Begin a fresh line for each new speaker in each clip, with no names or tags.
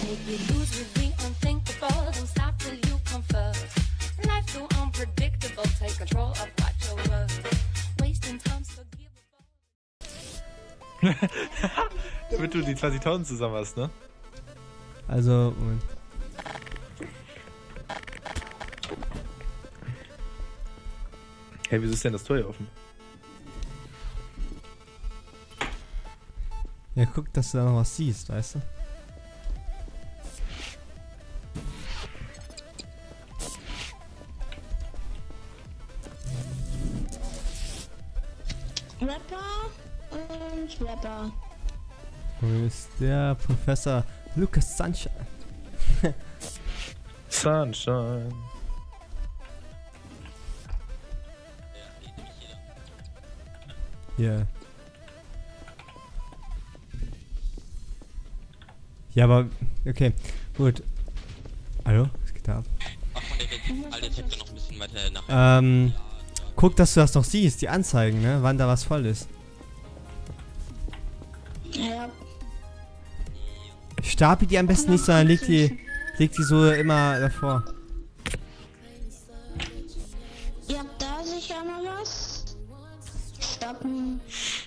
Damit du die 20.000 zusammen hast, ne?
Also, Moment.
Hey, wieso ist denn das Tor hier offen?
Ja, guck, dass du da noch was siehst, weißt du?
Rapper und Rapper.
Wo ist der Professor Lucas Sunshine?
Sunshine.
Hier. Ja, aber, okay, gut. Hallo? Was geht da ab?
Ach, der Detektor noch ein bisschen weiter nach.
Guck, dass du das noch siehst, die Anzeigen, ne? Wann da was voll ist.
Ja.
Stapel die am besten nicht, sondern leg die so immer davor.
Ihr habt da sicher noch was? Stoppen.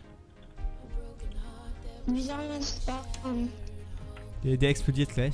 Wie sollen wir es bauen?
Der explodiert gleich.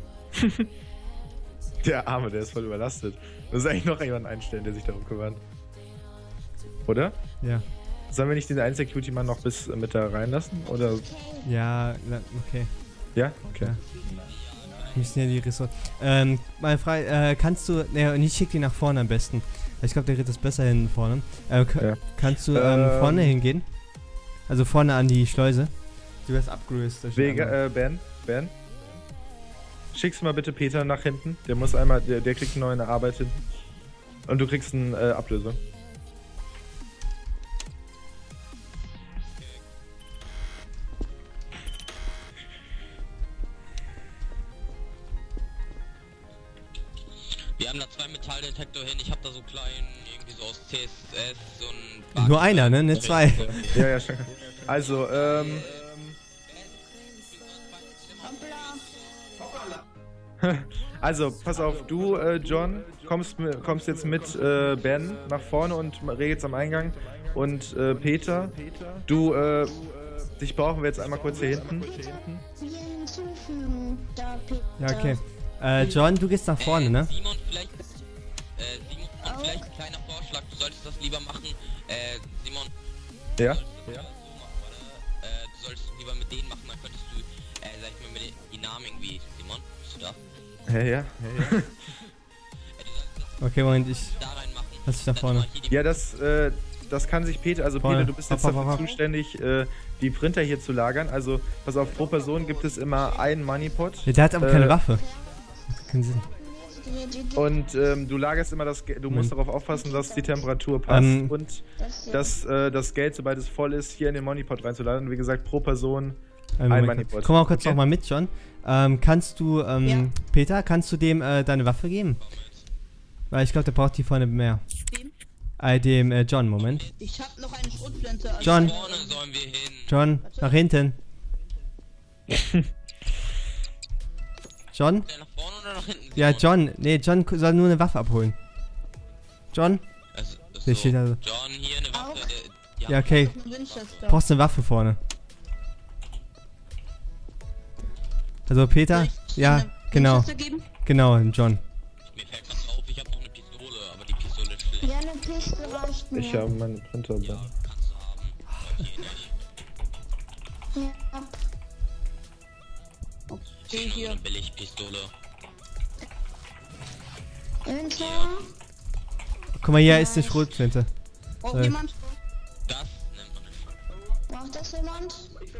Der Arme, der ist voll überlastet. Da muss eigentlich noch jemanden einstellen, der sich darum kümmert. Oder?
Ja.
Sollen wir nicht den einen Security-Mann noch bis mit da reinlassen? Oder?
Ja, okay.
Ja? Okay.
Ja. Wir müssen ja die Ressourcen. Meine Frage, kannst du. Ne, nicht schick die nach vorne am besten. Ich glaube, der geht das besser hin vorne.
Ja.
Kannst du vorne hingehen? Also vorne an die Schleuse. Du wirst abgerüstet.
Ben? Schickst mal bitte Peter nach hinten. Der muss einmal, der kriegt eine neue Arbeit hinten. Und du kriegst eine Ablösung.
Wir haben da 2 Metalldetektor hin, ich habe da so kleinen, irgendwie so aus CSS, so ein...
Nur einer, ne? Ne, 2.
Ja, schon. Also, also, pass auf, du, John, kommst jetzt mit Ben nach vorne und regelst am Eingang. Und Peter, du, dich brauchen wir jetzt einmal kurz hier hinten.
Wir hinzufügen. Da, Peter.
Ja, okay. John, du gehst nach vorne, ne?
Simon, vielleicht ein kleiner Vorschlag, du solltest das lieber machen, Simon.
Ja?
Du solltest lieber mit denen machen, dann könntest du, sag ich mal, mit den Namen irgendwie, Simon, bist du da?
Ja.
Okay, Moment, ich.
Da reinmachen.
Lass dich da vorne.
Ja, das kann sich Peter, also
Vorne.
Peter, du bist jetzt dafür zuständig, die Printer hier zu lagern. Also, pass auf, pro Person gibt es immer einen Moneypot.
Ja, der hat aber keine Waffe. Keinen Sinn.
Und du lagerst immer du musst darauf aufpassen, dass die Temperatur passt und dass das Geld, sobald es voll ist, hier in den Moneypot reinzuladen. Wie gesagt, pro Person ein Moneypot.
Komm mal kurz noch mal mit, John. Kannst du, Peter, kannst du dem deine Waffe geben? Weil ich glaube, der braucht die vorne mehr.
Wem?
Dem John, Moment.
Ich hab noch eine Schrotflinte. Also
John.
Vorne sollen wir hin.
John, nach hinten. John?
Nach vorne oder nach hinten?
Ja, John. Nee, John soll nur eine Waffe abholen. John?
Also,
Der steht also.
John, hier eine Waffe.
Ja, okay. Brauchst eine Waffe vorne. Also Peter? Ja, genau. Genau, John.
Mir fällt grad auf, ich hab noch eine Pistole, aber die Pistole ist schlecht.
Ja, eine Piste reicht mir.
Ich habe meinen Printer da.
Ja, kannst du haben. Aber hier nicht.
Ja.
Ich hab nur eine Billigpistole.
Inventar.
Guck mal, hier ist eine Schrotflinte.
Braucht jemand?
Das nennt man nicht.
Braucht das jemand?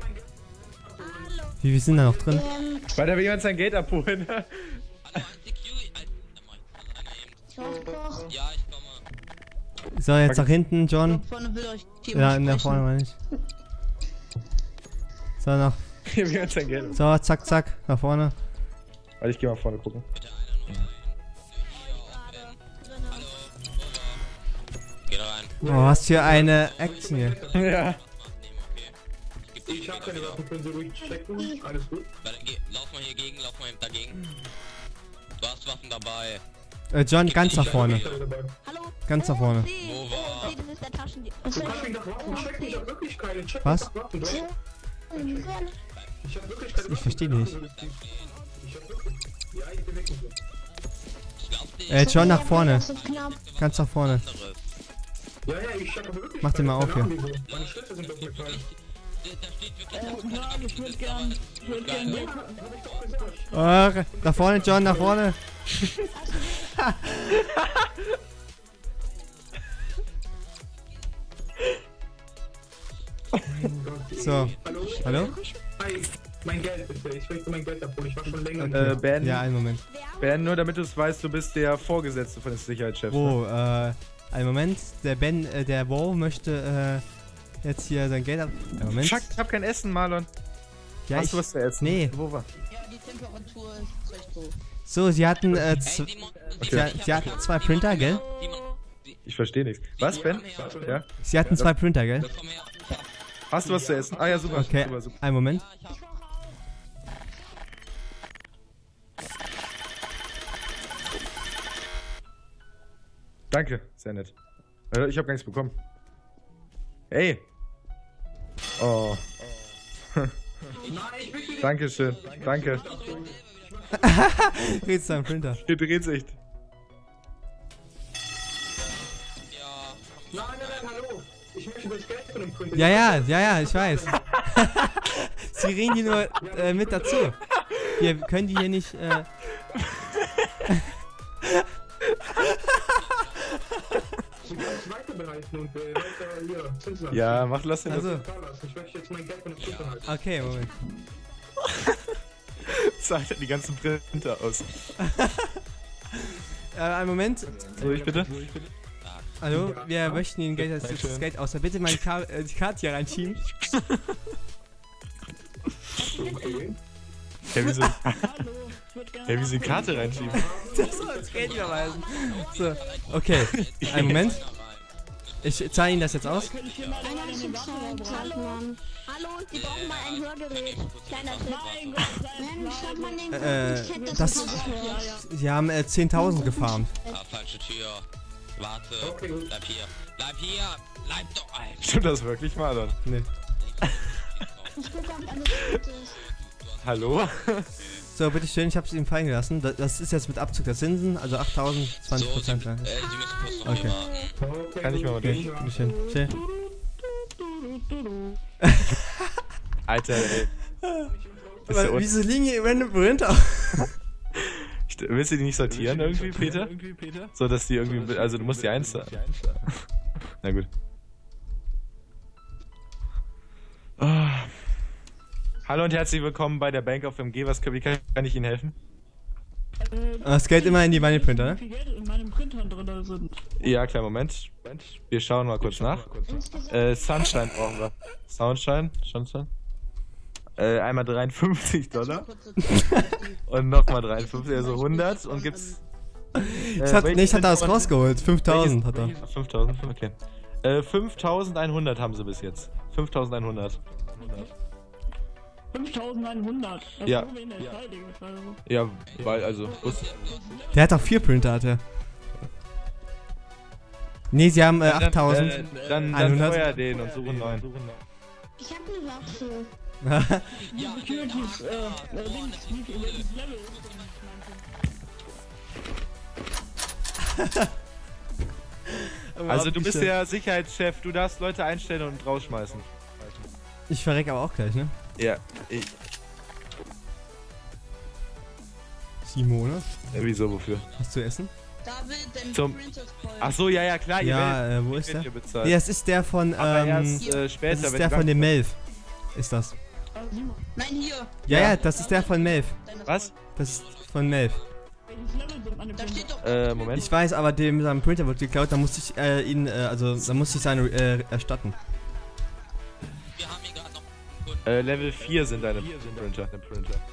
Wie viel sind da noch drin?
Weiter will jemand sein Geld abholen.
Hallo, ein Security.
Ich brauch.
Ja, ich komme.
So, jetzt nach hinten, John.
Vorne will euch
Ja, nach vorne meine ich. So, nach.
Hier will jemand sein Geld.
So, zack, zack, nach vorne.
Warte, ich geh mal vorne gucken.
Bitte einer nur rein. Hier auch hin. Hallo, over. Geh da rein.
Oh, was für eine Action hier.
Ja.
Ich geb
Ich hab keine Waffen, können Sie ruhig checken. Alles gut.
Lauf mal hier gegen, lauf mal dagegen. Du hast Waffen dabei.
John, ganz nach vorne.
Hallo?
Ganz nach vorne.
Wo war?
Das ist der Taschendieb.
Du kannst mich nach Waffen checken, ich hab wirklich keine. Check
Was?
nach Waffen, doch. Ich hab wirklich keine Waffen.
Ich verstehe nicht.
Ich hab wirklich. Ja, ich bin weg.
John, nach vorne. Ganz nach vorne.
Ja, ich check aber wirklich.
Mach den mal auf hier.
Meine Schlüssel sind doch mit rein.
Ich würde gern
Nach vorne, John, nach vorne. So. Hallo?
Hi, mein Geld bitte. Ich möchte mein Geld abholen. Ich war schon länger.
Ben,
Ja, einen Moment.
Ben, nur damit du es weißt, du bist der Vorgesetzte von dem Sicherheitschef.
Wo, einen Moment. Der Ben, der Wow möchte, jetzt hier sein Geld ab... Einen Moment.
Fuck, ich hab kein Essen, Marlon.
Ja,
Hast du was zu essen?
Nee.
Wo war?
Ja, die Temperatur ist recht hoch.
So, sie hatten,
Okay.
sie hatten 2 Printer, gell?
Ich verstehe nichts. Was, Ben? Ja?
Sie hatten 2 Printer, gell?
Hast du was zu essen? Ah ja, super.
Okay,
Super, super.
einen Moment.
Danke, sehr nett. Ich hab gar nichts bekommen. Ey! Oh. Dankeschön. Danke.
Redst du am Printer?
Hier dreht's echt.
Nein, hallo. Ich möchte das Geld von dem Printer.
Ja, ich weiß. Sie reden die nur mit dazu. Wir können die hier nicht.
Sie können es weiterbehalten und weiter hier Zinsen.
Ja, lass den
Also,
Ich möchte jetzt mein Geld von dem Printer halten.
okay, Moment.
Zahlt die ganzen Printer aus.
Einen Moment.
So, ich bitte?
Hallo, wir möchten Ihnen Geld, das Geld aus. Bitte mal die Karte hier reinschieben.
Okay.
Ja, wieso? Ja, wieso die Karte reinschieben?
Das soll uns Geld überweisen. So, okay. Einen Moment. Ich zahle Ihnen das jetzt aus.
Hallo, die brauchen mal ein Hörgerät. Kleiner Tipp. Mensch, schaut mal den Chat,
Das. Sie haben 10.000 gefarmt.
Ah, falsche Tür. Warte. Bleib hier. Bleib hier. Bleib doch, Alter.
Stimmt das wirklich, Marlon?
Nee.
Ich guck, ob alles gut ist.
Hallo?
So, bitteschön, ich habe es Ihnen fallen gelassen. Das ist jetzt mit Abzug der Zinsen, also 8.000, 20%.
Sie müssen kurz noch
Okay.
warten.
Kann ich mal durch?
Bitteschön. Chill.
Alter, ey. Das ist ja
Wieso liegen hier random Printer?
Willst du die nicht sortieren irgendwie, Peter? So, dass die irgendwie... Also, du musst die eins... Na gut. Oh. Hallo und herzlich willkommen bei der Bank of MG. Wie kann ich Ihnen helfen?
Das Geld immer in die Money Printer, ne?
Wie Geld in meinem Printer drin sind.
Ja, kleinen Moment. Wir schauen mal kurz nach. Sunshine brauchen wir. Sunshine? Einmal $53 und nochmal 53, also 100 und gibt's...
Ich hatte das rausgeholt, 5.000 hat er.
5.000, okay. 5.100 haben sie bis jetzt. 5.100.
5.100.
Ja.
So wenig, also.
Ja, weil, also...
Der hat auch 4 Printer, hat er. Nee, sie haben 8.000.
Dann feuer den und suchen neuen.
Ich hab eine Waffe.
Securities, links, welches Level ist
Also du bist der Sicherheitschef, du darfst Leute einstellen und rausschmeißen.
Ich verreck aber auch gleich, ne?
Ja,
Simone,
wieso, wofür?
hast du Essen?
David, dein
Zum-
Printer ist voll.
Ach so, ja, klar, ihr
Ja, wo ist
werdet
der?
hier bezahlt.
Nee, das ist der von,
Aber erst später,
das ist
wenn
der
die
von dem
Bank-
Melv. Ist das.
Nein, hier.
Ja, das ist der von Melv.
Was?
Das ist von Melv.
Welches Level sind meine Printer? Da steht doch.
Moment.
Ich weiß, aber dem sein Printer wird geklaut, da musste ich ihn, da musste ich seine erstatten.
Wir haben hier gerade noch einen Kunden.
Level 4 sind deine Printer.
Sind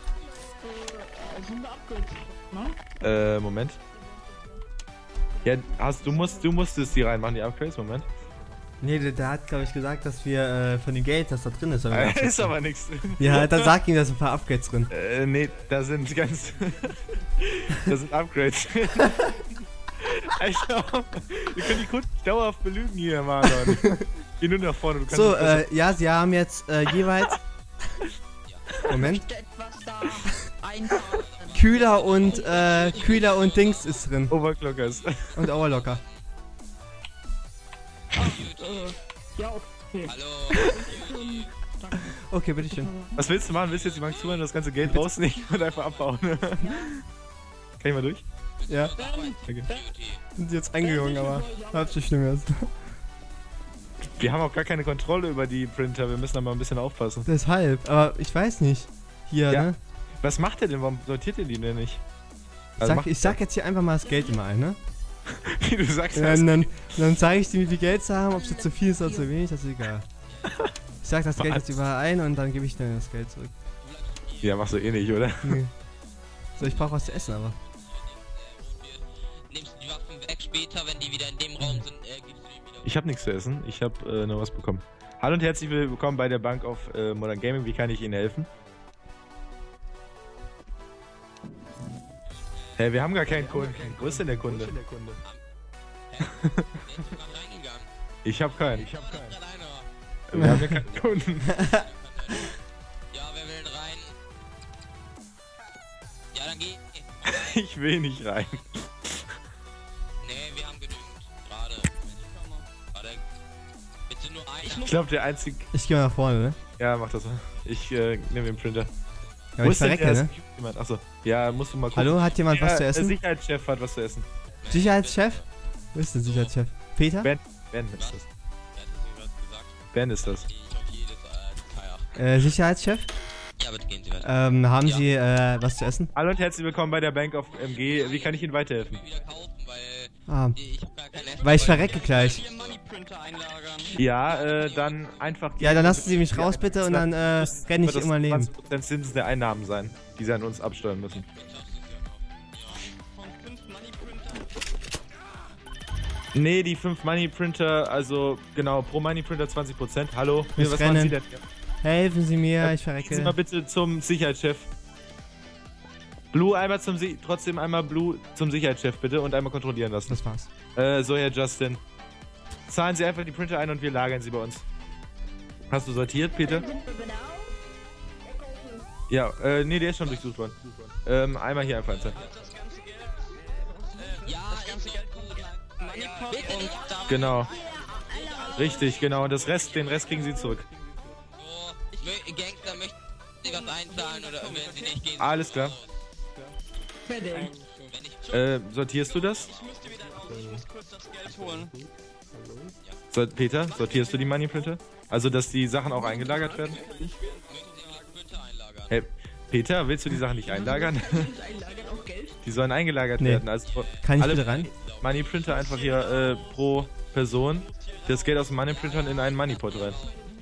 wir Upgrades, ne?
Moment. Ja, du musstest die reinmachen, die Upgrades, Moment.
Nee, der hat, glaube ich, gesagt, dass wir von dem Geld, das da drin ist.
Ist aber nichts drin.
Ja, dann sag ihm, da sind ein paar Upgrades drin.
Nee, da sind ganz... da sind Upgrades drin. Alter, wir können die Kunden dauerhaft belügen hier, Marlon. Geh nur nach vorne, du kannst...
So, ja, sie haben jetzt jeweils... Moment. Kühler und Dings ist drin.
Overclockers.
Und Overlocker.
Ja, okay.
Hallo.
Okay, bitteschön.
Was willst du machen? Willst du jetzt die Bank zumachen, das ganze Geld rausnehmen und einfach abbauen? Kann ich mal durch?
Ja.
Okay.
Sind sie jetzt eingegangen, aber halb so schlimm jetzt.
Wir haben auch gar keine Kontrolle über die Printer, wir müssen da mal ein bisschen aufpassen.
Deshalb, aber ich weiß nicht. Hier,
Ja.
ne?
Was macht der denn? Warum sortiert ihr die denn nicht?
Ich sag jetzt hier einfach mal das Geld immer ein, ne?
Wie du sagst,
Ja, und dann zeige ich dir, wie viel Geld sie haben, ob es jetzt zu viel ist oder zu wenig, das ist egal. Ich sag das Geld jetzt überall ein und dann gebe ich dir das Geld zurück.
Ja, machst du eh nicht, oder?
Nee. So, ich brauche was zu essen, aber.
Nimmst du die Waffen weg später, wenn die wieder in dem Raum sind, gibst du die wieder.
Ich habe nichts zu essen, ich habe nur was bekommen. Hallo und herzlich willkommen bei der Bank auf Modern Gaming, wie kann ich Ihnen helfen? Hey, wir haben gar keinen Kunden. Wo ist denn der Kunde? Ich habe keinen. Wir haben ja keinen Kunden.
Ja, wer will denn rein? Ja, dann geh.
Ich will nicht rein.
Nee, wir haben genügend. Gerade. Warte. Bitte nur ein.
Ich glaube, der einzige...
Ich gehe mal nach vorne, ne?
Ja, mach das mal. Ich nehme den Printer.
Ja, aber ich verrecke, ne?
Achso. Ja, musst du mal gucken.
Hallo, hat jemand was zu
Der
essen?
Sicherheitschef hat was zu essen.
Sicherheitschef? Wo ist der Sicherheitschef? Peter?
Ben ist das. Ben ist das.
Ich auf jedes Detail.
Sicherheitschef?
Ja, bitte gehen Sie weiter.
Haben Sie was zu essen?
Hallo und herzlich willkommen bei der Bank of MG. Wie kann ich Ihnen weiterhelfen?
Wieder kaufen, weil
Ah,
ich hab gar kein Essen.
weil ich verrecke gleich.
Ja, dann einfach...
Ja, dann lassen Sie mich raus bitte und dann renne ich immer neben.
20% Zinsen der Einnahmen sein, die sie an uns absteuern müssen. Nee, die 5 Money Printer, also genau, pro Money Printer 20%. Hallo,
Ich
was
renne.
machen Sie denn?
Helfen Sie mir, ich
Gehen Sie mal
verrecke.
bitte zum Sicherheitschef. Blue einmal trotzdem einmal Blue zum Sicherheitschef bitte und einmal kontrollieren lassen.
Das war's.
So, Herr Justin. Zahlen Sie einfach die Printer ein und wir lagern sie bei uns. Hast du sortiert, Peter? Ja, nee, der ist schon durchsucht worden. Einmal hier einfach einzeln.
Ja, das ganze Geld kommt Moneypot und da.
Genau. Richtig, genau. Und den Rest kriegen Sie zurück.
So, Gangster möchten Sie was einzahlen oder wenn Sie nicht gehen.
Alles klar.
Wenn ich
Sortierst du das?
ich muss kurz das Geld holen.
Peter, sortierst du die Money Printer? Also, dass die Sachen auch eingelagert werden?
Printer einlagern.
Hey, Peter, willst du die Sachen nicht einlagern? Die sollen eingelagert
Nee.
werden. Also,
Kann ich
alle
bitte rein?
Money Printer einfach hier pro Person. Das Geld aus den Money Printern in einen Moneypot rein.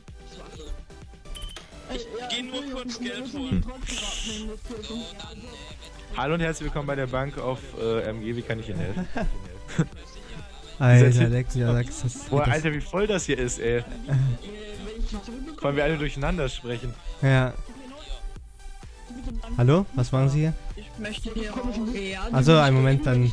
Geh nur kurz Geld holen.
Hallo und herzlich willkommen bei der Bank auf MG. Wie kann ich Ihnen helfen?
Alter, Lex, ja, Lex, das
Boah, Alter, wie voll das hier ist, ey. Vor allem wir alle durcheinander sprechen.
Ja. Hallo, was machen Sie hier?
Ich möchte hier
Also, einen Moment, dann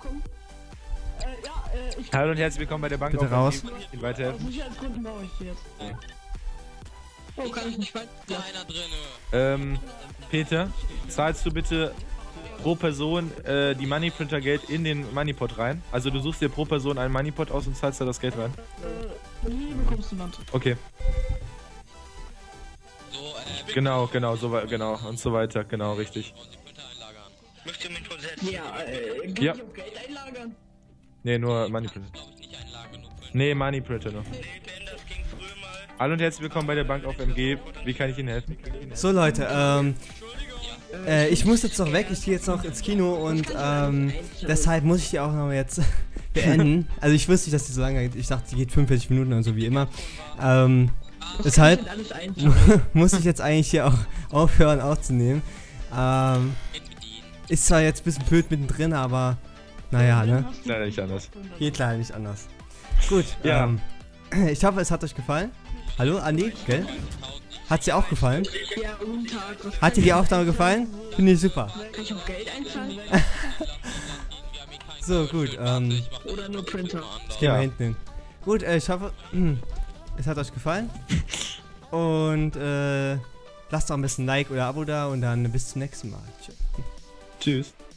Hallo und herzlich willkommen bei der Bank
Bitte
auf
raus.
MG. Wie kann ich Ihnen weiterhelfen?
Sicherheitsgründen brauche ich die jetzt.
Oh, kann ich nicht weiter?
Kleiner drinne.
Peter, zahlst du bitte pro Person die Money Printer Geld in den Moneypot rein? Also du suchst dir pro Person einen Moneypot aus und zahlst da das Geld rein?
Hier bekommst du Land.
Okay.
So,
Genau, genau und so weiter, genau, richtig.
wollen Sie Printer einlagern?
Möchte mich versetzen.
Ja, kann
Ja.
ich auch Geld einlagern?
Nee, nur Money Printer.
Glaube ich nicht einlagern, nur Printer.
Nee, Money Printer nur.
Das ging früher mal.
Hallo und herzlich willkommen bei der Bank auf MG. Wie kann ich Ihnen helfen?
So Leute, ich muss jetzt noch weg, ich gehe jetzt noch ins Kino und deshalb muss ich die auch noch jetzt beenden. Also ich wusste nicht, dass die so lange geht, ich dachte, die geht 45 Minuten und so wie immer. Deshalb
Alles ein.
muss ich jetzt eigentlich hier auch aufhören aufzunehmen. Ist zwar jetzt ein bisschen blöd mittendrin, aber naja, ne?
Leider nicht anders.
Geht leider nicht anders. Gut,
Ja.
ich hoffe, es hat euch gefallen. Hallo, Andi, gell? Hat dir auch gefallen?
Ja, guten Tag.
Hat dir die Aufnahme gefallen? Finde ich super.
Kann ich auch Geld einzahlen?
So, gut,
Oder nur Printer?
ich gehe mal hinten hin. Gut, ich hoffe, es hat euch gefallen. Und, lasst doch ein bisschen Like oder Abo da und dann bis zum nächsten Mal.
Tschüss.